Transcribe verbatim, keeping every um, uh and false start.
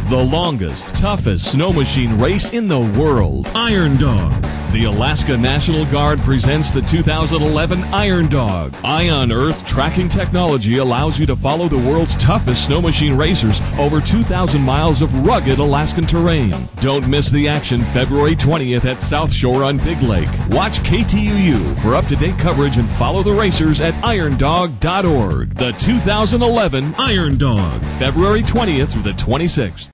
the longest, toughest snow machine race in the world, Iron Dog. The Alaska National Guard presents the two thousand eleven Iron Dog. Ion Earth tracking technology allows you to follow the world's toughest snow machine racers over two thousand miles of rugged Alaskan terrain. Don't miss the action February twentieth at South Shore on Big Lake. Watch K T U U for up-to-date coverage and follow the racers at iron dog dot org. The two thousand eleven Iron Dog, February twentieth through the twenty-sixth.